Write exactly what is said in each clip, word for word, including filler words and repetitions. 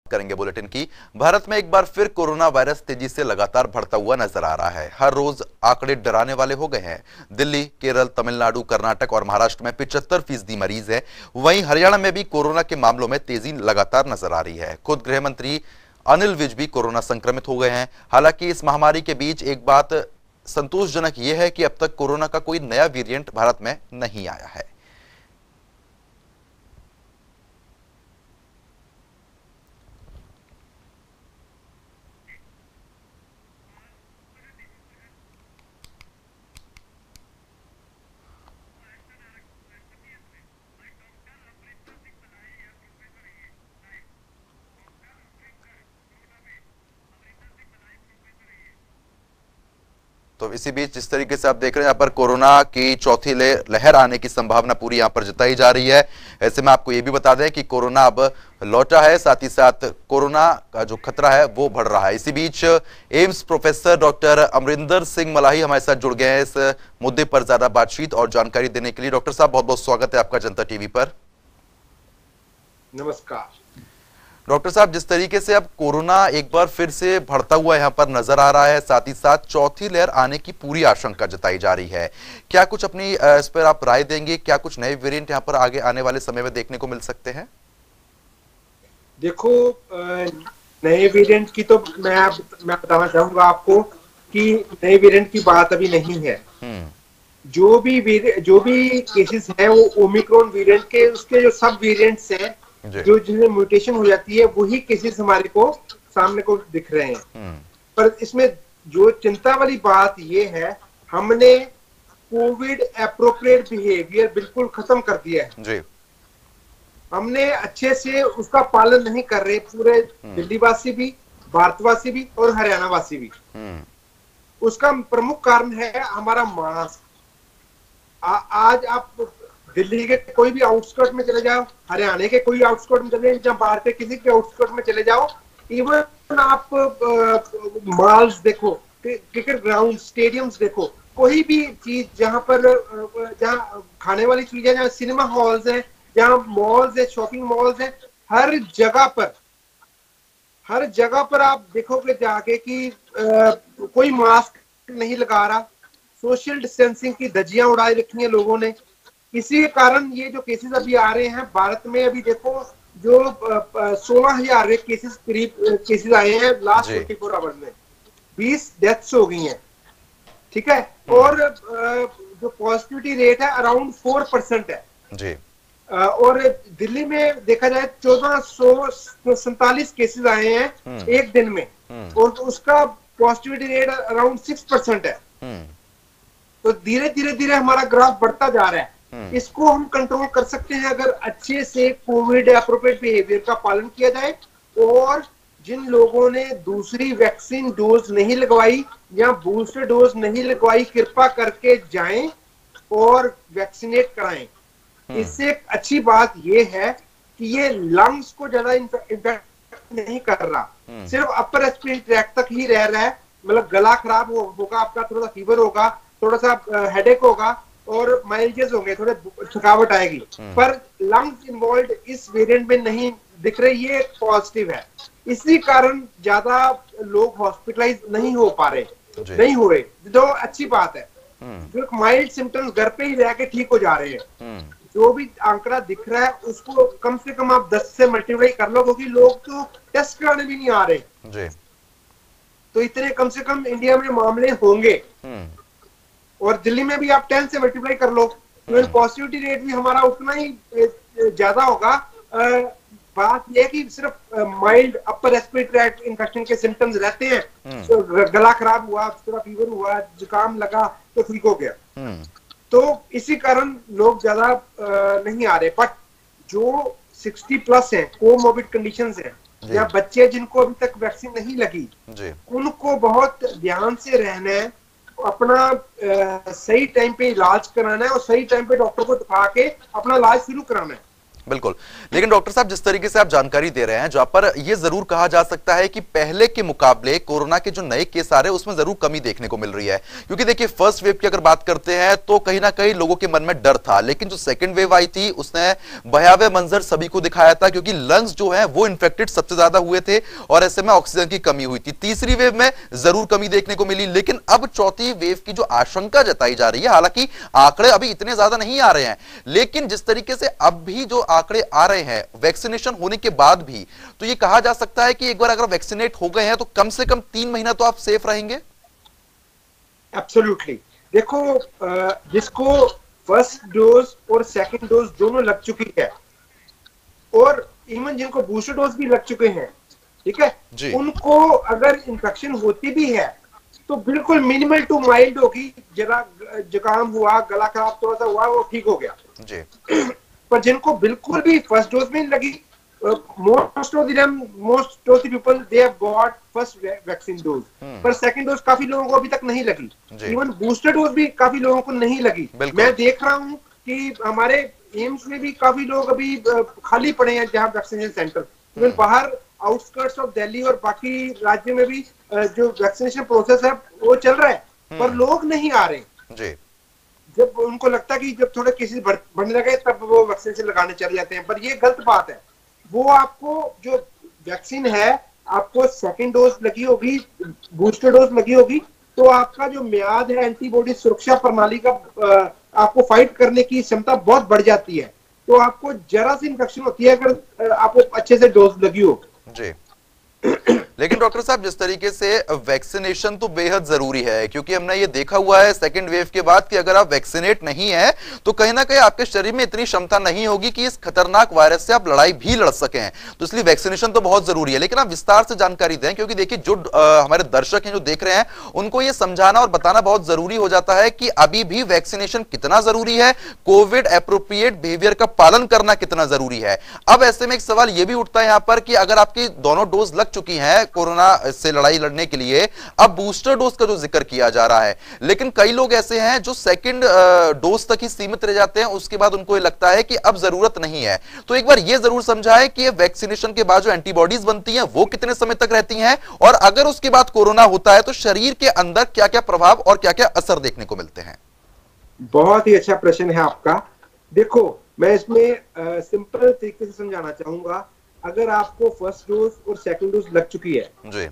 करेंगे बुलेटिन की। भारत में एक बार फिर कोरोना वायरस तेजी से लगातार बढ़ता हुआ नजर आ रहा है। हर रोज आंकड़े डराने वाले हो गए हैं। दिल्ली, केरल, तमिलनाडु, कर्नाटक और महाराष्ट्र में पिचहत्तर फीसदी मरीज है। वहीं हरियाणा में भी कोरोना के मामलों में तेजी लगातार नजर आ रही है। खुद गृह मंत्री अनिल विज भी कोरोना संक्रमित हो गए हैं। हालांकि इस महामारी के बीच एक बात संतोषजनक यह है कि अब तक कोरोना का कोई नया वेरिएंट भारत में नहीं आया है। तो इसी बीच जिस तरीके से आप देख रहे हैं यहाँ पर कोरोना की चौथी लहर आने की संभावना पूरी यहाँ पर जताई जा रही है। ऐसे में आपको ये भी बता दें कि कोरोना अब लौटा है, साथ ही साथ कोरोना का जो खतरा है वो बढ़ रहा है। इसी बीच AIIMS professor doctor Amarinder Singh Malhi हमारे साथ जुड़ गए हैं इस मुद्दे पर ज्यादा बातचीत और जानकारी देने के लिए। डॉक्टर साहब, बहुत बहुत स्वागत है आपका जनता टीवी पर। नमस्कार डॉक्टर साहब, जिस तरीके से अब कोरोना एक बार फिर से बढ़ता हुआ यहाँ पर नजर आ रहा है, साथ ही साथ चौथी लहर आने की पूरी आशंका जताई जा रही है, क्या कुछ अपनी इस पर आप राय देंगे? क्या कुछ नए वेरिएंट यहाँ पर आगे आने वाले समय में देखने को मिल सकते हैं? देखो, नए वेरिएंट की तो मैं मैं बताना चाहूंगा आपको कि नए वेरिएंट की बात अभी नहीं है। जो भी जो भी केसेस हैं वो ओमिक्रॉन वेरिएंट के, उसके जो सब वेरिएंट्स हैं जो जिनमें म्यूटेशन हो जाती है, वही केसेस हमारे को सामने को दिख रहे हैं। पर इसमें जो चिंता वाली बात ये है, हमने कोविड एप्रोप्रिएट बिहेवियर बिल्कुल खत्म कर दिया है जी। हमने अच्छे से उसका पालन नहीं कर रहे, पूरे दिल्ली वासी भी, भारतवासी भी और हरियाणा वासी भी। उसका प्रमुख कारण है हमारा मास्क। आज आप दिल्ली के कोई भी आउटस्कर्ट में चले जाओ, हरियाणा के कोई आउटस्कर्ट में चले जाओ, बाहर के किसी के आउटस्कर्ट में चले जाओ, इवन आप मॉल्स देखो, क्रिकेट ग्राउंड, स्टेडियम्स देखो, कोई भी चीज जहां पर जहां खाने वाली चीजें, जहां सिनेमा हॉल्स हैं, जहां मॉल्स है, शॉपिंग मॉल्स है, हर जगह पर हर जगह पर आप देखोगे जाके कि आ, कोई मास्क नहीं लगा रहा। सोशल डिस्टेंसिंग की धज्जियां उड़ाई रखी हैं लोगों ने। इसी के कारण ये जो केसेस अभी आ रहे हैं भारत में, अभी देखो जो सोलह हजार केसेस करीब केसेस आए हैं लास्ट ट्वेंटी फोर आवर्स में, बीस डेथ्स हो गई हैं, ठीक है। और जो पॉजिटिविटी रेट है अराउंड फोर परसेंट है जी। और दिल्ली में देखा जाए चौदह सौ सैतालीस केसेस आए हैं एक दिन में, और उसका positivity rate around six percent है। तो धीरे धीरे धीरे हमारा ग्राफ बढ़ता जा रहा है। इसको हम कंट्रोल कर सकते हैं अगर अच्छे से कोविड एप्रोप्रिएट बिहेवियर का पालन किया जाए, और जिन लोगों ने दूसरी वैक्सीन डोज नहीं लगवाई या बूस्टर डोज नहीं लगवाई, कृपा करके जाएं और वैक्सीनेट कराएं। इससे एक अच्छी बात यह है कि ये लंग्स को ज्यादा इन्फेक्ट नहीं कर रहा, सिर्फ अपर रेस्पिरेटरी ट्रैक्ट तक ही रह रहा है। मतलब गला खराब हो, होगा आपका, थोड़ा सा फीवर होगा, थोड़ा सा हेडेक होगा और माइल्जेस होंगे, थोड़े थकावट आएगी, पर लंग्स इन्वॉल्व इस वेरिएंट में नहीं दिख रही। ये पॉजिटिव है, इसी कारण ज्यादा लोग हॉस्पिटलाइज नहीं हो पा रहे, नहीं हुए, जो अच्छी बात है। जो माइल्ड सिम्टम्स घर पे ही रह के ठीक हो जा रहे हैं। जो भी आंकड़ा दिख रहा है उसको कम से कम आप दस से मल्टीप्लाई कर लो, क्योंकि लोग तो टेस्ट कराने भी नहीं आ रहे जी। तो इतने कम से कम इंडिया में मामले होंगे, और दिल्ली में भी आप टेन से मल्टीप्लाई कर लो, तो पॉजिटिविटी रेट भी हमारा उतना ही ज्यादा होगा। बात यह कि सिर्फ mild upper respiratory tract infection के सिम्टम्स रहते हैं, तो गला खराब हुआ, थोड़ा फीवर हुआ, जुकाम लगा तो ठीक हो गया। तो इसी कारण लोग ज्यादा नहीं आ रहे। बट जो सिक्सटी प्लस है, कोमोर्बिड कंडीशंस हैं, या बच्चे जिनको अभी तक वैक्सीन नहीं लगी, उनको बहुत ध्यान से रहना है, अपना आ, सही टाइम पे इलाज कराना है, और सही टाइम पे डॉक्टर को दिखा के अपना इलाज शुरू कराना है। बिल्कुल। लेकिन डॉक्टर साहब, जिस तरीके से आप जानकारी दे रहे हैं, जहां पर यह जरूर कहा जा सकता है कि पहले के मुकाबले कोरोना के जो नए केस आ रहे हैं उसमें जरूर कमी देखने को मिल रही है। क्योंकि देखिए, फर्स्ट वेव की अगर बात करते हैं तो कहीं ना कहीं लोगों के मन में डर था, लेकिन जो सेकंड वेव आई थी उसने भयावह मंजर सभी को दिखाया था, क्योंकि लंग्स जो है वो इन्फेक्टेड सबसे ज्यादा हुए थे और ऐसे में ऑक्सीजन की कमी हुई थी। तीसरी वेव में जरूर कमी देखने को मिली, लेकिन अब चौथी वेव की जो आशंका जताई जा रही है, हालांकि आंकड़े अभी इतने ज्यादा नहीं आ रहे हैं, लेकिन जिस तरीके से अब भी जो आंकड़े आ रहे हैं वैक्सीनेशन होने के बाद भी, तो ये कहा जा सकता है कि एक बार अगर वैक्सीनेट हो गए हैं तो कम से कम तीन महीना तो आप सेफ रहेंगे। एब्सोल्युटली। देखो, जिसको फर्स्ट डोज और सेकंड डोज दोनों लग चुकी है और इवन जिनको बूस्टर डोज भी लग चुके हैं, ठीक है, उनको अगर इंफेक्शन होती भी है तो बिल्कुल मिनिमल टू माइल्ड होगी। जरा जुकाम हुआ, गला खराब थोड़ा सा हुआ, वो ठीक हो गया जी। पर जिनको बिल्कुल भी फर्स्ट डोज में लगी, most of them most of the people they have got first vaccine dose, पर सेकंड डोज काफी लोगों को अभी तक नहीं लगी। इवन बूस्टर डोज भी काफी लोगों को नहीं लगी। मैं देख रहा हूं कि हमारे एम्स में भी काफी लोग अभी खाली पड़े हैं जहां वैक्सीनेशन सेंटर। इवन बाहर आउटस्कर्ट्स ऑफ दिल्ली और बाकी राज्य में भी जो वैक्सीनेशन प्रोसेस है वो चल रहा है, पर लोग नहीं आ रहे जी। जब उनको लगता है कि जब थोड़े केसेस बढ़ने लगे तब वो वैक्सीनेशन लगाने चले जाते हैं, पर ये गलत बात है। वो आपको जो वैक्सीन है, आपको सेकेंड डोज लगी होगी, बूस्टर डोज लगी होगी, तो आपका जो म्याद है एंटीबॉडी सुरक्षा प्रणाली का, आपको फाइट करने की क्षमता बहुत बढ़ जाती है। तो आपको जरा सी इन्फेक्शन होती है अगर आपको अच्छे से डोज लगी हो जी। लेकिन डॉक्टर साहब, जिस तरीके से वैक्सीनेशन तो बेहद जरूरी है, क्योंकि हमने ये देखा हुआ है सेकेंड वेव के बाद कि अगर आप वैक्सीनेट नहीं है तो कहीं ना कहीं आपके शरीर में इतनी क्षमता नहीं होगी कि इस खतरनाक वायरस से आप लड़ाई भी लड़ सकें। तो इसलिए वैक्सीनेशन तो बहुत जरूरी है। लेकिन आप विस्तार से जानकारी दें, क्योंकि देखिए जो आ, हमारे दर्शक हैं जो देख रहे हैं, उनको ये समझाना और बताना बहुत जरूरी हो जाता है कि अभी भी वैक्सीनेशन कितना जरूरी है, कोविड एप्रोप्रिएट बिहेवियर का पालन करना कितना जरूरी है। अब ऐसे में एक सवाल यह भी उठता है यहां पर कि अगर आपकी दोनों डोज लग चुकी है कोरोना से लड़ाई लड़ने के लिए, अब बूस्टर डोज का जो जिक्र किया जा रहा है, लेकिन कई लोग ऐसे हैं जो सेकंड डोज तक ही सीमित रह जाते हैं, उसके बाद उनको ये लगता है कि अब जरूरत नहीं है। तो एक बार ये जरूर समझाएं कि वैक्सीनेशन के बाद जो एंटीबॉडीज बनती हैं वो कितने समय तक रहती हैं, और अगर उसके बाद कोरोना होता है तो शरीर के अंदर क्या क्या प्रभाव और क्या क्या असर देखने को मिलते हैं। बहुत ही अच्छा प्रश्न है आपका। देखो, मैं इसमें सिंपल तरीके से समझाना चाहूंगा। अगर आपको फर्स्ट डोज और सेकंड डोज लग चुकी है जी,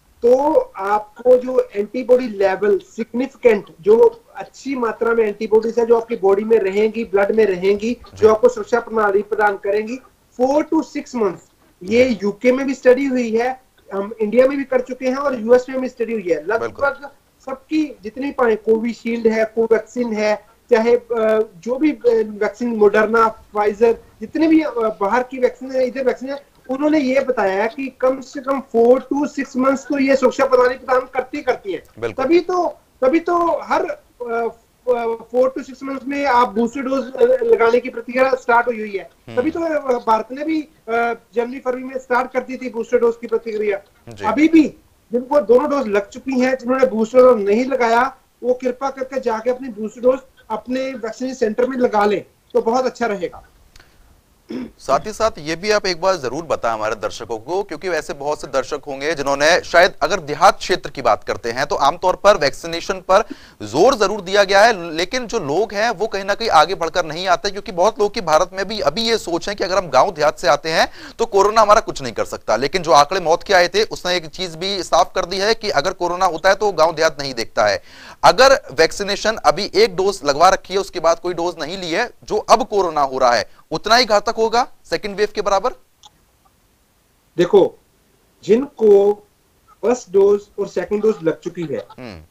तो आपको जो एंटीबॉडी लेवल सिग्निफिकेंट, जो अच्छी मात्रा में एंटीबॉडीज है जो आपकी बॉडी में रहेंगी, ब्लड में रहेंगी, जो आपको सुरक्षा प्रणाली प्रदान करेंगी, फोर टू सिक्स मंथ्स। ये यूके में भी स्टडी हुई है, हम इंडिया में भी कर चुके हैं और यूएस में भी स्टडी हुई है। लगभग सबकी जितनी पाए, कोविशील्ड है, कोवैक्सीन है, चाहे जो भी वैक्सीन, मॉडर्ना, फाइजर, जितने भी बाहर की वैक्सीन है, इधर वैक्सीन है, उन्होंने ये बताया कि कम से कम फोर टू सिक्स मंथ्स तो ये सुरक्षा प्रणाली प्रदान करती करती है। तभी तो तभी तो हर फोर टू सिक्स मंथ्स में आप बूस्टर डोज लगाने की प्रक्रिया स्टार्ट हुई हुई है। तभी तो भारत ने भी जनवरी फरवरी में स्टार्ट कर दी थी बूस्टर डोज की प्रक्रिया। अभी भी जिनको दोनों डोज लग चुकी है, जिन्होंने बूस्टर डोज नहीं लगाया, वो कृपा करके जाके अपनी बूस्टर डोज अपने वैक्सीनेशन सेंटर में लगा ले तो बहुत अच्छा रहेगा। साथ ही साथ ये भी आप एक बार जरूर बताएं हमारे दर्शकों को, क्योंकि वैसे बहुत से दर्शक होंगे जिन्होंने शायद, अगर देहात क्षेत्र की बात करते हैं तो आमतौर पर वैक्सीनेशन पर जोर जरूर दिया गया है, लेकिन जो लोग हैं वो कहीं ना कहीं आगे बढ़कर नहीं आते, क्योंकि बहुत लोग की भारत में भी अभी ये सोच है कि अगर हम गांव देहात से आते हैं तो कोरोना हमारा कुछ नहीं कर सकता। लेकिन जो आंकड़े मौत के आए थे उसने एक चीज भी साफ कर दी है कि अगर कोरोना होता है तो गांव देहात नहीं देखता है। अगर वैक्सीनेशन अभी एक डोज लगवा रखी है, उसके बाद कोई डोज नहीं ली है, जो अब कोरोना हो रहा है उतना ही घातक होगा सेकंड वेव के बराबर। देखो, जिनको फर्स्ट डोज और सेकंड डोज लग चुकी है,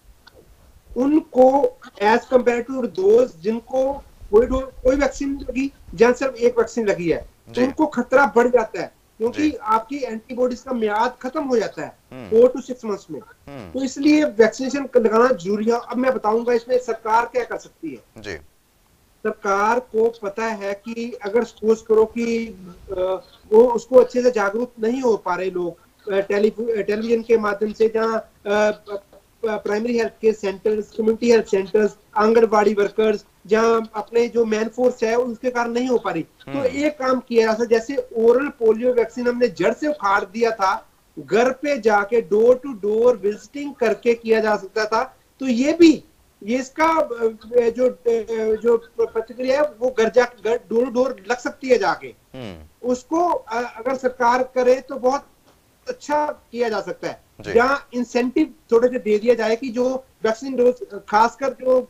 उनको एज कंपेयर टू दोज जिनको कोई कोई वैक्सीन लगी, जहां सिर्फ एक वैक्सीन लगी है, तो उनको खतरा बढ़ जाता है, क्योंकि आपकी एंटीबॉडीज का म्याद खत्म हो जाता है फोर टू सिक्स मंथ्स में। तो इसलिए वैक्सीनेशन लगाना जरूरी है। अब मैं बताऊंगा इसमें सरकार क्या कर सकती है जी। सरकार को पता है कि अगर सपोज करो कि वो उसको अच्छे से जागरूक नहीं हो पा रहे लोग टेलीविजन के माध्यम से, जहाँ primary health care centres, community health centres, anganwadi workers, जहां अपने जो मैन फोर्स है उसके कारण नहीं हो पा रही। तो एक काम किया जा सकता, जैसे ओरल पोलियो वैक्सीन हमने जड़ से उखाड़ दिया था, घर पे जाके डोर टू डोर विजिटिंग करके किया जा सकता था। तो ये भी ये इसका जो जो प्रतिक्रिया है वो घर जा घर डोर टू डोर लग सकती है जाके। उसको अगर सरकार करे तो बहुत अच्छा किया जा सकता है। जहां इंसेंटिव थोड़े से दे दिया जाए कि जो वैक्सीन डोज, खासकर जो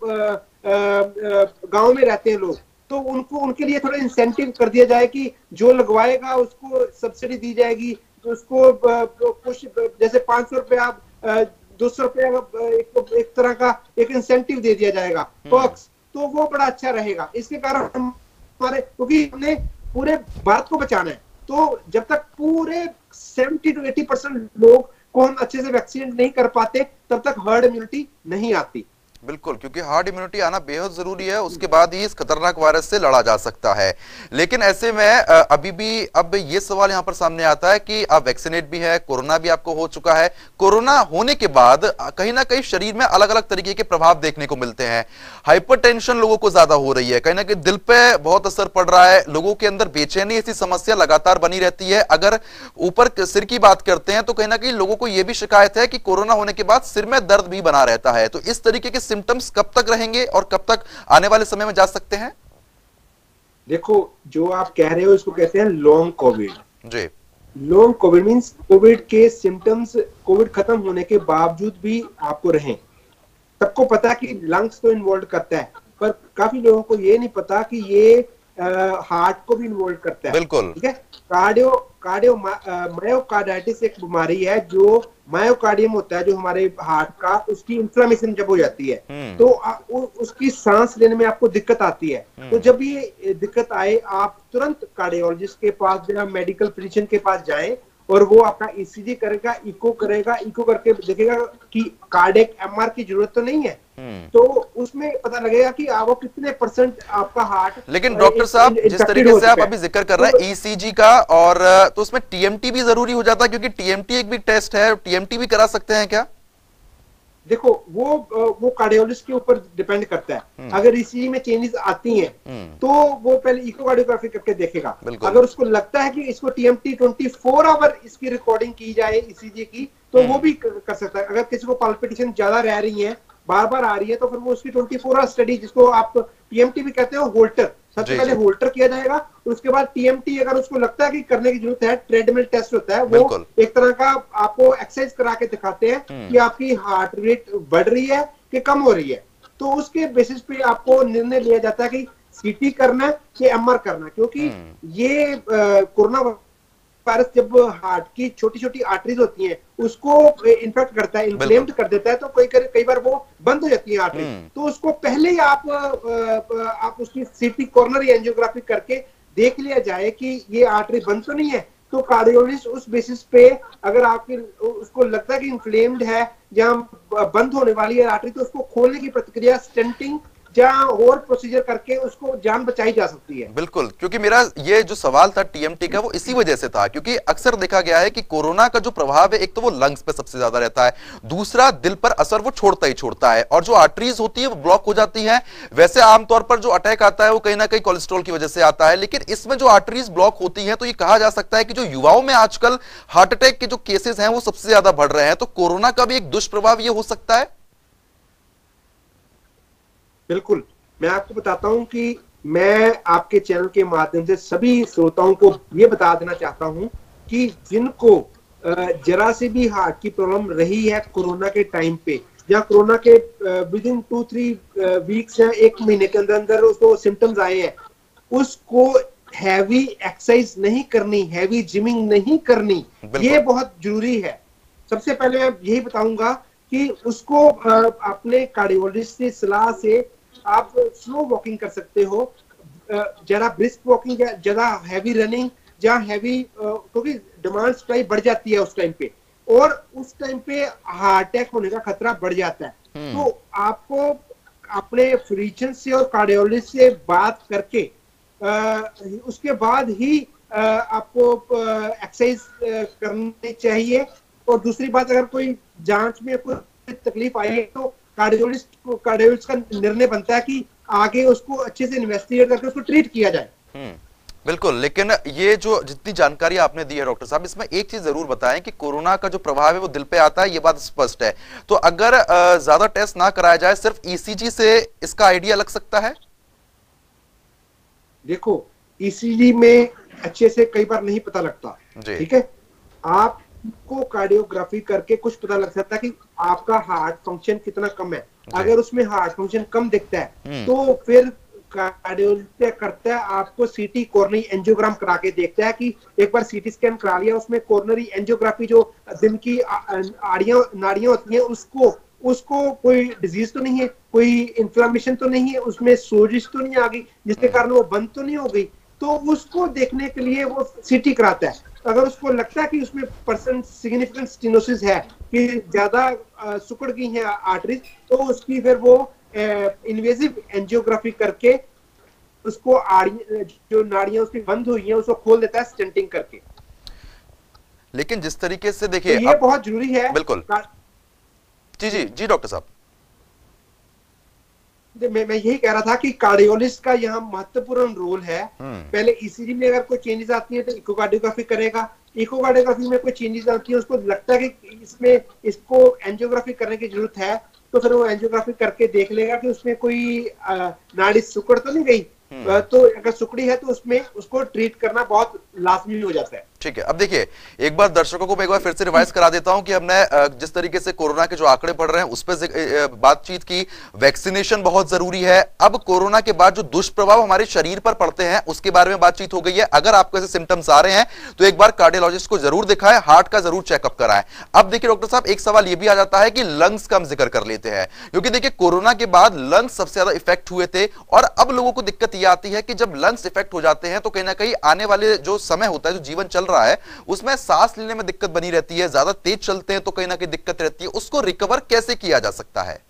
गांव में रहते हैं लोग, तो उनको उनके लिए थोड़ा इंसेंटिव कर दिया जाए कि जो लगवाएगा उसको सब्सिडी दी जाएगी, तो उसको कुछ जैसे पांच सौ रुपया दो सौ रुपया एक, एक तरह का एक इंसेंटिव दे दिया जाएगा पर्क्स, तो वो बड़ा अच्छा रहेगा। इसके कारण हमारे, क्योंकि हमने पूरे भारत को बचाना है, तो जब तक पूरे सेवेंटी टू एटी परसेंट लोग को हम अच्छे से वैक्सीन नहीं कर पाते तब तक हर्ड इम्यूनिटी नहीं आती। बिल्कुल, क्योंकि हार्ड इम्यूनिटी आना बेहद जरूरी है, उसके बाद ही इस खतरनाक वायरस से लड़ा जा सकता है। लेकिन ऐसे में अभी भी अब ये सवाल यहां पर सामने आता है कि आप वैक्सीनेट भी है, कोरोना भी आपको हो चुका है, कोरोना होने के बाद कहीं ना कहीं शरीर में अलग अलग तरीके के प्रभाव देखने को मिलते हैं। हाइपरटेंशन लोगों को ज्यादा हो रही है, कहीं ना कहीं दिल पे बहुत असर पड़ रहा है, लोगों के अंदर बेचैनी ऐसी समस्या लगातार बनी रहती है। अगर ऊपर सिर की बात करते हैं तो कहीं ना कहीं लोगों को यह भी शिकायत है कि कोरोना होने के बाद सिर में दर्द भी बना रहता है। तो इस तरीके के सिम्टम्स कब तक रहेंगे और कब तक आने वाले समय में जा सकते हैं? देखो, जो आप कह रहे हो इसको कहते हैं लॉन्ग कोविड। जी, लॉन्ग कोविड मींस कोविड के सिम्टम्स कोविड खत्म होने के बावजूद भी आपको रहें। सबको पता कि लंग्स तो इन्वॉल्व करता है, पर काफी लोगों को ये नहीं पता कि ये हार्ट को भी इन्वॉल्व करता है। बिल्कुल, ठीक है। कार्डियो कार्डियो मायोकार्डाइटिस एक बीमारी है, जो मायोकार्डियम होता है जो हमारे हार्ट का, उसकी इन्फ्लेमेशन जब हो जाती है तो आ, उ, उसकी सांस लेने में आपको दिक्कत आती है। तो जब ये दिक्कत आए आप तुरंत कार्डियोलॉजिस्ट के पास या मेडिकल फिजिशियन के पास जाएं और वो आपका ईसीजी करेगा, इको करेगा, इको करके देखेगा कि कार्डियक एमआर की जरूरत तो नहीं है, तो उसमें पता लगेगा कि आपको कितने परसेंट आपका हार्ट। लेकिन डॉक्टर साहब, जिस तरीके से आप अभी जिक्र कर रहे हैं ईसीजी का, और तो उसमें टीएमटी भी जरूरी हो जाता है, क्योंकि टीएमटी एक भी टेस्ट है, टीएमटी भी करा सकते हैं क्या? देखो, वो वो कार्डियोलॉजिस्ट के ऊपर डिपेंड करता है। अगर ईसीजी में चेंजेस आती हैं तो वो पहले इकोकार्डियोग्राफी करके देखेगा। अगर उसको लगता है कि इसको टीएमटी चौबीस आवर इसकी रिकॉर्डिंग की जाए ईसीजी की, तो वो भी कर सकता है। अगर किसी को पाल्पिटेशन ज्यादा रह रही है, बार बार आ रही है, तो फिर वो उसकी चौबीस आवर स्टडी, जिसको आप टीएमटी भी कहते हो, होल्टर, सबसे पहले होल्टर किया जाएगा। उसके बाद टीएमटी अगर उसको लगता है कि करने की जरूरत है, ट्रेडमिल टेस्ट होता है, वो एक तरह का आपको एक्सरसाइज करा के दिखाते हैं कि आपकी हार्ट रेट बढ़ रही है कि कम हो रही है। तो उसके बेसिस पे आपको निर्णय लिया जाता है कि सीटी करना है कि एमआर करना, क्योंकि ये कोरोना वायरस जब हार्ट की छोटी छोटी आर्टरीज होती हैं उसको इन्फेक्ट करता है, इन्फ्लेम्ड कर देता है, तो कई कई बार वो बंद हो जाती है आर्टरी। तो उसको पहले ही आप आप उसकी सीटी कॉर्नरी एंजियोग्राफी करके देख लिया जाए कि ये आर्टरी बंद तो नहीं है। तो कार्डियोलॉजिस्ट उस बेसिस पे अगर आपकी उसको लगता है कि इन्फ्लेम्ड है या बंद होने वाली है आर्टरी, तो उसको खोलने की प्रक्रिया, स्टेंटिंग जहां और प्रोसीजर करके उसको जान बचाई जा सकती है। बिल्कुल, क्योंकि मेरा ये जो सवाल था टीएमटी का, वो इसी वजह से था, क्योंकि अक्सर देखा गया है कि कोरोना का जो प्रभाव है, एक तो वो लंग्स पे सबसे ज्यादा रहता है, दूसरा दिल पर असर वो छोड़ता ही छोड़ता है, और जो आर्टरीज होती है वो ब्लॉक हो जाती है। वैसे आमतौर पर जो अटैक आता है वो कहीं ना कहीं कोलेस्ट्रॉल की वजह से आता है, लेकिन इसमें जो आर्टरीज ब्लॉक होती है, तो ये कहा जा सकता है कि जो युवाओं में आजकल हार्ट अटैक के जो केसेस हैं वो सबसे ज्यादा बढ़ रहे हैं। तो कोरोना का भी एक दुष्प्रभाव ये हो सकता है। बिल्कुल, मैं आपको बताता हूं कि मैं आपके चैनल के माध्यम से सभी श्रोताओं को ये बता देना चाहता हूं कि जिनको जरा से भी हार्ट की प्रॉब्लम रही है कोरोना के टाइम पे, या कोरोना के within two three weeks या एक महीने के अंदर अंदर उसको सिम्टम्स आए हैं, उसको हैवी एक्सरसाइज नहीं करनी, हैवी जिमिंग नहीं करनी, ये बहुत जरूरी है। सबसे पहले मैं यही बताऊंगा कि उसको अपने कार्डियोलॉजिस्ट से सलाह से आप स्लो वॉकिंग कर सकते हो, जरा ब्रिस्क वॉकिंग, ज्यादा हैवी रनिंग, जहाँ हैवी, क्योंकि डिमांड सप्लाई बढ़ जाती है उस टाइम पे, और उस टाइम पे हार्ट अटैक होने का खतरा बढ़ जाता है। तो आपको अपने फिजिशियन से और कार्डियोलॉजिस्ट से बात करके आ, उसके बाद ही आ, आपको एक्सरसाइज करनी चाहिए। और दूसरी बात, अगर कोई जांच में कोई तकलीफ आई है तो कार्डियोलॉजिस्ट कार्डियोलॉजिस्ट का निर्णय बनता है कि आगे उसको अच्छे से इन्वेस्टिगेट करके उसको ट्रीट किया जाए। हम्म, बिल्कुल। लेकिन ये जो जितनी जानकारी आपने दी है डॉक्टर साहब, इसमें एक चीज जरूर बताएं कि कोरोना का जो प्रभाव है वो दिल पे आता है, ये बात स्पष्ट है। तो अगर अ, ज्यादा टेस्ट ना कराया जाए, सिर्फ ईसीजी से इसका आइडिया लग सकता है? देखो, ईसीजी में अच्छे से कई बार नहीं पता लगता, ठीक है। आपको कार्डियोग्राफी करके कुछ पता लग सकता है कि आपका हार्ट फंक्शन कितना कम है। अगर उसमें हार्ट फंक्शन कम दिखता है तो फिर कार्डियोलॉजिस्ट करता है, आपको सीटी कोरोनरी एंजियोग्राम करा के देखता है कि एक बार सीटी स्कैन करा लिया, उसमें कोरोनरी एंजियोग्राफी जो दिल की आड़ियां नाड़ियां होती हैं उसको उसको कोई डिजीज तो नहीं है, कोई इन्फ्लामेशन तो नहीं है, उसमें सोजिश तो नहीं आ गई जिसके कारण वो बंद तो नहीं हो गई, तो उसको देखने के लिए वो सीटी कराता है। अगर उसको लगता है कि उसमें परसेंट सिग्निफिकेंट स्टेनोसिस है, कि ज्यादा सुकड़ गई है आर्टरीज, तो उसकी फिर वो इन्वेजिव एंजियोग्राफी करके उसको आड़ी जो नाड़ियां उसकी बंद हुई हैं उसको खोल देता है स्टेंटिंग करके। लेकिन जिस तरीके से देखिए, तो ये अब, बहुत जरूरी है। बिल्कुल जी जी जी डॉक्टर साहब, मैं मैं यही कह रहा था कि कार्डियोलॉजिस्ट का यहाँ महत्वपूर्ण रोल है। पहले ईसीजी में अगर कोई चेंजेस आती है तो इकोकार्डियोग्राफी करेगा, इकोकार्डियोग्राफी में कोई चेंजेस आती है उसको लगता है कि इसमें इसको एंजियोग्राफी करने की जरूरत है, तो फिर वो एंजियोग्राफी करके देख लेगा कि उसमें कोई नाड़ी सुकड़ तो नहीं गई, तो अगर सुकड़ी है तो उसमें उसको ट्रीट करना बहुत लाजमी हो जाता है। ठीक है। अब देखिए, एक बार दर्शकों को मैं एक बार फिर से रिवाइज करा देता हूं कि हमने जिस तरीके से कोरोना के जो आंकड़े बढ़ रहे हैं उस पर बातचीत की। वैक्सीनेशन बहुत जरूरी है। अब कोरोना के बाद जो दुष्प्रभाव हमारे शरीर पर पड़ते हैं उसके बारे में बातचीत हो गई है। अगर आपको ऐसे सिम्टम्स आ रहे हैं तो एक बार कार्डियोलॉजिस्ट को जरूर दिखाएं, हार्ट का जरूर चेकअप कराएं। अब देखिए डॉक्टर साहब, एक सवाल यह भी आ जाता है कि लंग्स का हम जिक्र कर लेते हैं, क्योंकि देखिए कोरोना के बाद लंग्स सबसे ज्यादा इफेक्ट हुए थे, और अब लोगों को दिक्कत यह आती है कि जब लंग्स इफेक्ट हो जाते हैं तो कहीं ना कहीं आने वाले जो समय होता है, जो जीवन चल रहा है, उसमें सांस लेने में दिक्कत बनी रहती है। ज्यादा तेज चलते हैं तो कहीं ना कहीं दिक्कत रहती है। उसको रिकवर कैसे किया जा सकता है?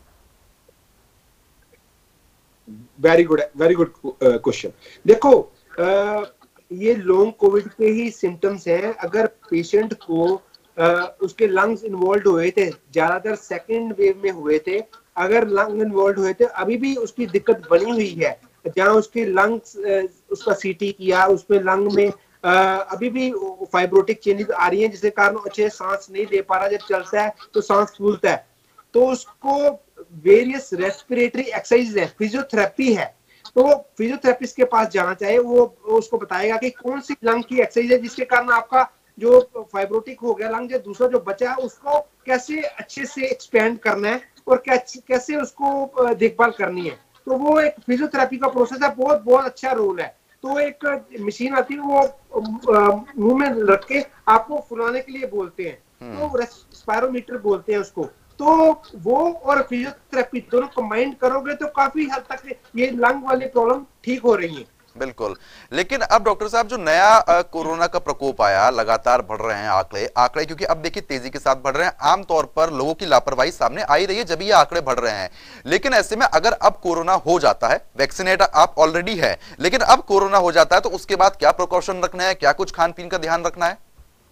Very good very good question. देखो, uh, ये लॉन्ग कोविड के ही सिम्टम्स हैं। अगर पेशेंट को uh, उसके लंग्स इन्वॉल्व हुए थे, ज्यादातर सेकेंड वेव में हुए थे, अगर लंग इन्वॉल्व हुए थे अभी भी उसकी दिक्कत बनी हुई है, जहां उसके लंग्स उसका सीटी किया उसमें लंग में Uh, अभी भी फाइब्रोटिक चेंजेस आ रही हैं जिसके कारण अच्छे सांस नहीं ले पा रहा, जब चलता है तो सांस फूलता है, तो उसको वेरियस रेस्पिरेटरी एक्सरसाइज है, फिजियोथेरेपी है, तो फिजियोथेरेपिस्ट के पास जाना चाहिए। वो उसको बताएगा कि कौन सी लंग की एक्सरसाइज है जिसके कारण आपका जो फाइब्रोटिक हो गया लंग, जो दूसरा जो बचा है उसको कैसे अच्छे से एक्सपेंड करना है और कैसे उसको देखभाल करनी है। तो वो एक फिजियोथेरेपी का प्रोसेस है, बहुत बहुत अच्छा रोल है। तो एक मशीन आती है, वो मुंह में रख के आपको फुलाने के लिए बोलते हैं, तो रेस्पिरोमीटर बोलते हैं उसको। तो वो और फिजियोथेरेपी दोनों कंबाइन करोगे तो काफी हद तक ये लंग वाले प्रॉब्लम ठीक हो रही है। बिल्कुल। लेकिन अब डॉक्टर साहब, जो नया कोरोना का प्रकोप आया, लगातार बढ़ रहे हैं आंकड़े आंकड़े क्योंकि अब देखिए तेजी के साथ बढ़ रहे हैं। आमतौर पर लोगों की लापरवाही सामने आई रही है जब ये आंकड़े बढ़ रहे हैं। लेकिन ऐसे में अगर अब कोरोना हो जाता है, वैक्सीनेट आप ऑलरेडी है, लेकिन अब कोरोना हो जाता है तो उसके बाद क्या प्रिकॉशन रखना है, क्या कुछ खान पीन का ध्यान रखना है?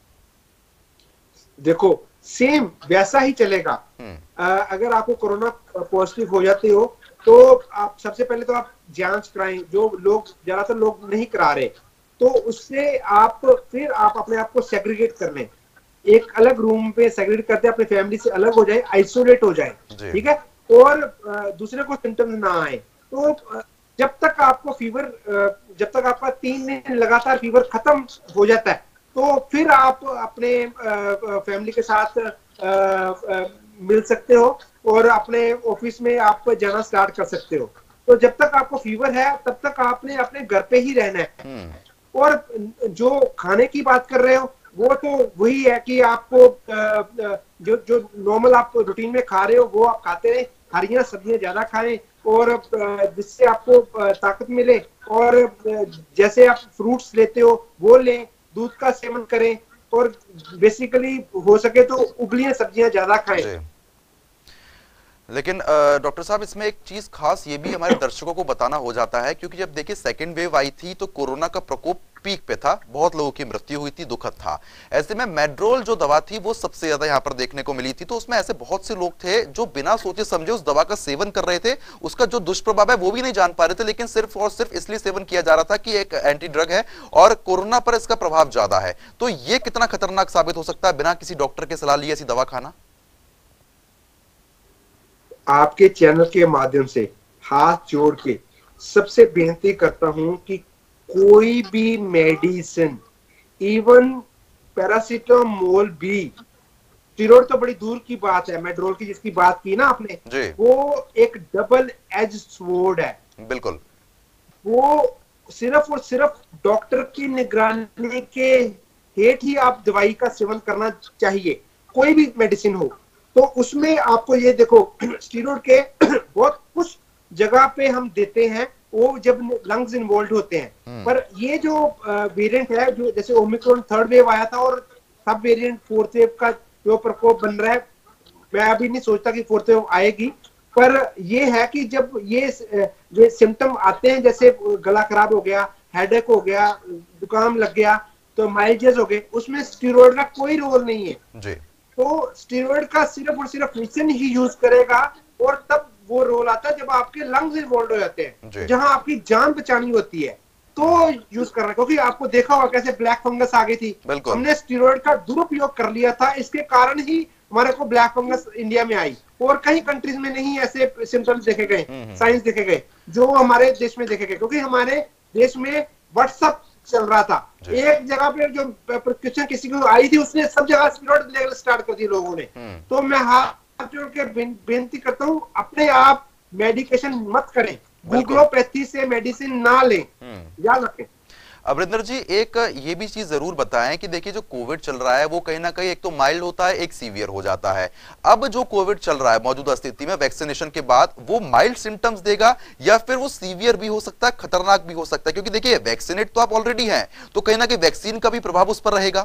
देखो, सेम वैसा ही चलेगा। आ, अगर आपको कोरोना पॉजिटिव हो जाते हो तो आप सबसे पहले तो आप जांच कराएं, जो लोग ज्यादातर लोग नहीं करा रहे, तो उससे आप फिर आप अपने आप को सेग्रीगेट कर लें, एक अलग रूम पे सेग्रीगेट करते हैं, अपनी फैमिली से अलग हो जाए, आइसोलेट हो जाए, ठीक है, और दूसरे को सिम्टम्स ना आए। तो जब तक आपको फीवर, जब तक आपका तीन दिन लगातार फीवर खत्म हो जाता है तो फिर आप अपने फैमिली के साथ आ, आ, मिल सकते हो और अपने ऑफिस में आप जाना स्टार्ट कर सकते हो। तो जब तक आपको फीवर है तब तक आपने अपने घर पे ही रहना है। और जो खाने की बात कर रहे हो वो तो वही है कि आपको जो जो नॉर्मल आप रूटीन में खा रहे हो वो आप खाते रहे, हरियां सब्जियां ज्यादा खाएं और जिससे आपको ताकत मिले, और जैसे आप फ्रूट्स लेते हो वो लें, दूध का सेवन करें, और बेसिकली हो सके तो उबली सब्जियां ज्यादा खाएं। लेकिन डॉक्टर साहब, इसमें एक चीज खास ये भी हमारे दर्शकों को बताना हो जाता है, क्योंकि जब देखिए सेकेंड वेव आई थी तो कोरोना का प्रकोप पीक पे था, बहुत लोगों की मृत्यु हुई थी, दुखद था। ऐसे में मेड्रोल जो दवा थी वो सबसे ज्यादा यहाँ पर देखने को मिली थी। तो उसमें ऐसे बहुत से लोग थे जो बिना सोचे समझे उस दवा का सेवन कर रहे थे, उसका जो दुष्प्रभाव है वो भी नहीं जान पा रहे थे, लेकिन सिर्फ और सिर्फ इसलिए सेवन किया जा रहा था कि एक एंटी ड्रग है और कोरोना पर इसका प्रभाव ज्यादा है। तो ये कितना खतरनाक साबित हो सकता है बिना किसी डॉक्टर के सलाह लिए ऐसी दवा खाना? आपके चैनल के माध्यम से हाथ जोड़ के सबसे बेनती करता हूं कि कोई भी मेडिसिन, इवन पैरासीटामोल भी, स्टीरॉयड तो बड़ी दूर की बात है, मेड्रोल की जिसकी बात की ना आपने, वो एक डबल एज स्वॉर्ड है। बिल्कुल। वो सिर्फ और सिर्फ डॉक्टर की निगरानी के हेठ ही आप दवाई का सेवन करना चाहिए, कोई भी मेडिसिन हो। तो उसमें आपको ये देखो, स्टीरॉयड के बहुत कुछ जगह पे हम देते हैं वो जब लंग्स इन्वॉल्व होते हैं, पर ये जो वेरिएंट है, जो जैसे ओमिक्रॉन थर्ड वेव आया था और सब वेरिएंट फोर्थ वेव का जो प्रकोप बन रहा है, मैं अभी नहीं सोचता कि फोर्थ वेव आएगी, पर ये है कि जब ये ये सिम्टम आते हैं, जैसे गला खराब हो गया, हेडेक हो गया, जुकाम लग गया, तो माइल्डियस हो गए, उसमें स्टीरॉयड का कोई रोल नहीं है जी। तो स्टीरॉयड का सिर्फ और सिर्फ फिजिशियन ही यूज करेगा, और तब वो रोल आता है जब आपके लंग्स इन्वॉल्व हो जाते हैं, जहां आपकी जान बचानी होती है, तो यूज करना। क्योंकि आपको देखा होगा कैसे ब्लैक फंगस आ गई थी, हमने स्टीरॉयड का दुरुपयोग कर लिया था, इसके कारण ही हमारे को ब्लैक फंगस इंडिया में आई, और कई कंट्रीज में नहीं ऐसे सिम्टम्स देखे गए, साइंस देखे गए जो हमारे देश में देखे गए, क्योंकि हमारे देश में व्हाट्सएप चल रहा था। एक जगह पे जो प्रिस्क्रिप्शन किसी को आई थी, उसने सब जगह स्टीरॉयड लेवल स्टार्ट कर दी लोगों ने। तो मैं हाथ जोड़ के बेनती करता हूँ, अपने आप मेडिकेशन मत करें, गूगलोपैथी से मेडिसिन ना लें, याद रखें। अमरिंदर जी, एक ये भी चीज जरूर बताएं कि देखिए जो कोविड चल रहा है वो कहीं ना कहीं एक तो माइल्ड होता है, एक सीवियर हो जाता है। अब जो कोविड चल रहा है मौजूदा स्थिति में वैक्सीनेशन के बाद, वो माइल्ड सिम्टम्स देगा या फिर वो सीवियर भी हो सकता है, खतरनाक भी हो सकता है? क्योंकि देखिए वैक्सीनेट तो आप ऑलरेडी हैं, तो कहीं ना कहीं वैक्सीन का भी प्रभाव उस पर रहेगा।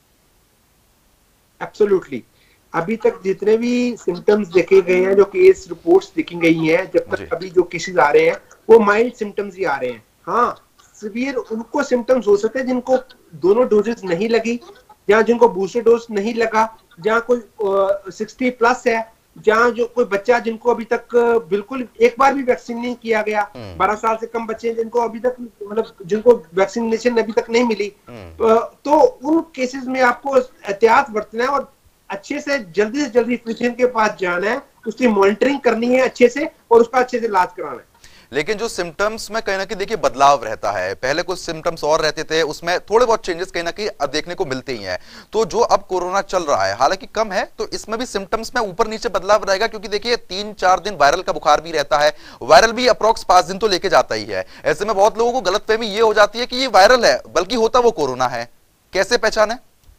एब्सोल्युटली। अभी तक जितने भी सिम्टम्स देखे गए हैं, जो केस रिपोर्ट्स देखी गई हैं, जब तक अभी जो केसेस आ रहे हैं वो माइल्ड सिम्टम्स ही आ रहे हैं। हाँ, सीवियर उनको सिम्टम्स हो सकते हैं जिनको दोनों डोजेस नहीं लगी, या जिनको बूस्टर डोज नहीं लगा, जहाँ कोई सिक्सटी प्लस है, जहाँ जो कोई बच्चा जिनको अभी तक बिल्कुल एक बार भी वैक्सीन नहीं किया गया, बारह साल से कम बच्चे जिनको अभी तक मतलब जिनको वैक्सीनेशन अभी तक नहीं मिली, तो उन केसेस में आपको एहतियात बरतना है और अच्छे से जल्दी से जल्दी फिजिशियन के पास जाना है, उसकी मॉनिटरिंग करनी है अच्छे से, और उसका अच्छे से इलाज कराना है। लेकिन जो सिम्टम्स में कहीं ना कहीं देखिए बदलाव रहता है, पहले कुछ सिम्टम्स और रहते थे, उसमें थोड़े बहुत चेंजेस कहीं ना कहीं देखने को मिलते ही हैं। तो जो अब कोरोना चल रहा है, हालांकि कम है, तो इसमें भी सिम्टम्स में ऊपर नीचे बदलाव रहेगा, क्योंकि देखिए तीन चार दिन वायरल का बुखार भी रहता है, वायरल भी अप्रोक्स पांच दिन तो लेके जाता ही है। ऐसे में बहुत लोगों को गलतफहमी ये हो जाती है कि ये वायरल है, बल्कि होता वो कोरोना है। कैसे पहचाने?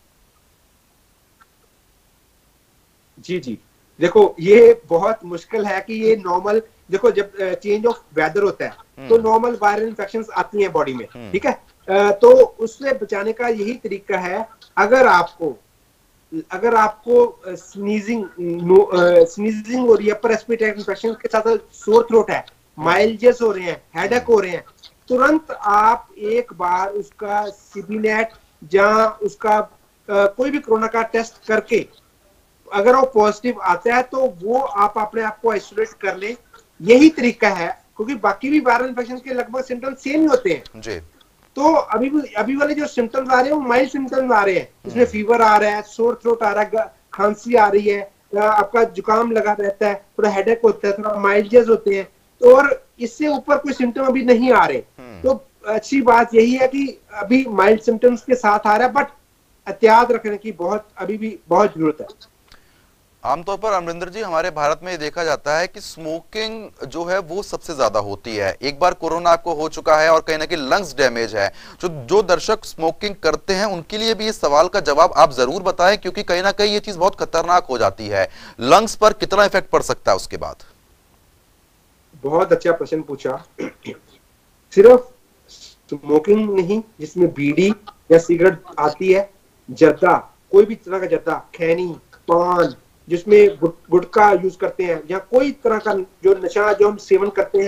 जी जी, देखो ये बहुत मुश्किल है कि ये नॉर्मल, देखो जब चेंज ऑफ वेदर होता है तो नॉर्मल वायरल इन्फेक्शंस आती हैं बॉडी में, ठीक है, तो उससे बचाने का यही तरीका है, अगर आपको अगर आपको स्नीजिंग स्नीजिंग हो रही है, अपर रेस्पिरेटरी इन्फेक्शन के साथ सोर थ्रोट है, माइल्डियस हो रहे हैं, हेडेक हो रहे हैं, तुरंत आप एक बार उसका सीबीनेट या उसका कोई भी कोरोना का टेस्ट करके, अगर वो पॉजिटिव आता है तो वो आप अपने आप को आइसोलेट कर लें। यही तरीका है, क्योंकि बाकी भी वायरल इन्फेक्शन के लगभग सिम्टम्स सेम ही होते हैं जी। तो अभी अभी वाले जो सिम्टम्स आ रहे हैं वो माइल्ड सिम्टम्स आ रहे हैं, इसमें फीवर आ रहा है, सोर थ्रोट आ रहा है, खांसी आ रही है, आपका जुकाम लगा रहता है, थोड़ा हेडेक होता है, थोड़ा माइल्डियस होते हैं, तो और इससे ऊपर कोई सिम्टम अभी नहीं आ रहे। तो अच्छी बात यही है कि अभी माइल्ड सिम्टम्स के साथ आ रहा है, बट एहतियात रखने की बहुत अभी भी बहुत जरूरत है। आमतौर पर अमरिंदर जी, हमारे भारत में देखा जाता है कि स्मोकिंग जो है वो सबसे ज्यादा होती है। एक बार कोरोना आपको हो चुका है और कहीं ना कहीं लंग्स डैमेज है, जो जो दर्शक स्मोकिंग करते हैं उनके लिए भी इस सवाल का जवाब आप जरूर बताएं, क्योंकि कहीं ना कहीं ये चीज बहुत खतरनाक हो जाती है। लंग्स पर कितना इफेक्ट पड़ सकता है उसके बाद? बहुत अच्छा प्रश्न पूछा। सिर्फ स्मोकिंग नहीं, जिसमें बीड़ी या सिगरेट आती है, जर्दा, कोई भी तरह का जर्दा, खैनी, पान, जिसमें गुटखा यूज करते हैं, या कोई तरह का जो नशा जो हम सेवन करते हैं,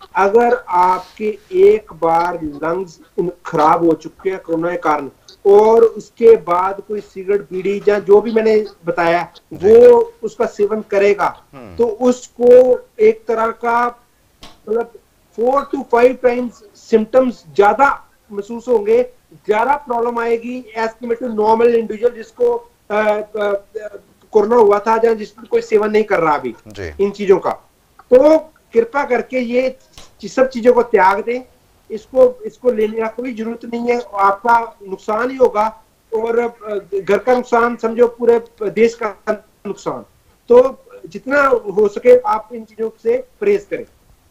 अगर आपके एक बार लंग्स खराब हो चुके हैं कोरोना के कारण और उसके बाद कोई सिगरेट बीड़ी या जो भी मैंने बताया वो उसका सेवन करेगा तो उसको एक तरह का मतलब four two five times symptoms ज्यादा महसूस होंगे, ज्यादा प्रॉब्लम आएगी as compare to normal individual जिसको कोरोना हुआ था या जिसको कोई सेवन नहीं कर रहा अभी इन चीजों का। तो कृपा करके ये सब चीजों को त्याग दें, इसको इसको लेने का कोई जरूरत नहीं है, आपका नुकसान ही होगा और घर का नुकसान समझो पूरे देश का नुकसान। तो जितना हो सके आप इन चीजों से परहेज करें।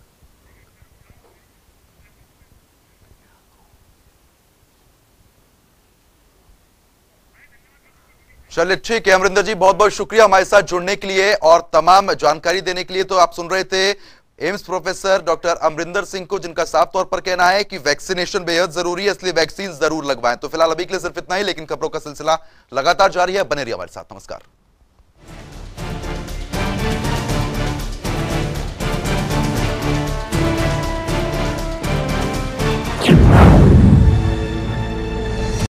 चलिए ठीक है अमरिंदर जी, बहुत बहुत शुक्रिया हमारे साथ जुड़ने के लिए और तमाम जानकारी देने के लिए। तो आप सुन रहे थे AIIMS professor doctor Amarinder Singh को, जिनका साफ तौर पर कहना है कि वैक्सीनेशन बेहद जरूरी है, इसलिए वैक्सीन जरूर लगवाएं। तो फिलहाल अभी के लिए सिर्फ इतना ही, लेकिन खबरों का सिलसिला लगातार जारी है, बने रहिए हमारे साथ। नमस्कार।